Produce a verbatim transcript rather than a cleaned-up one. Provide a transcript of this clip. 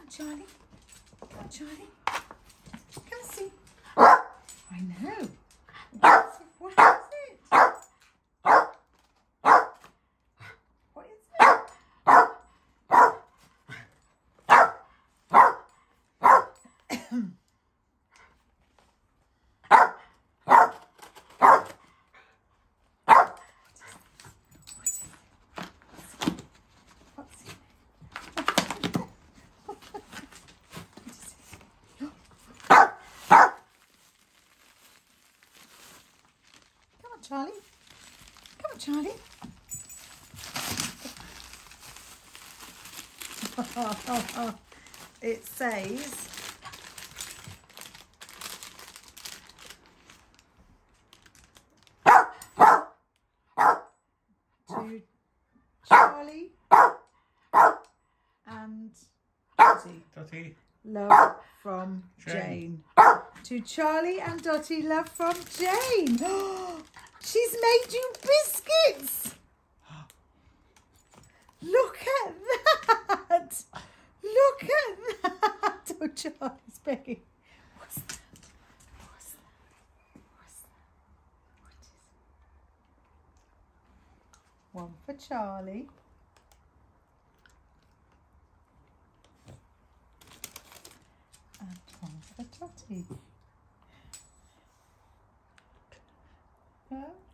on, Charlie. Come on, Charlie. Come and see. I know. What is it? What is it? Charlie, come on, Charlie. It says to Charlie and Dotty. Dotty. Love from Jane. Jane. To Charlie and Dotty, love from Jane. She's made you biscuits. Look at that. Look at that. Oh, Charlie's begging. What's that? What's that? What's that? What is it? One for Charlie. And one for Dotty. Yeah.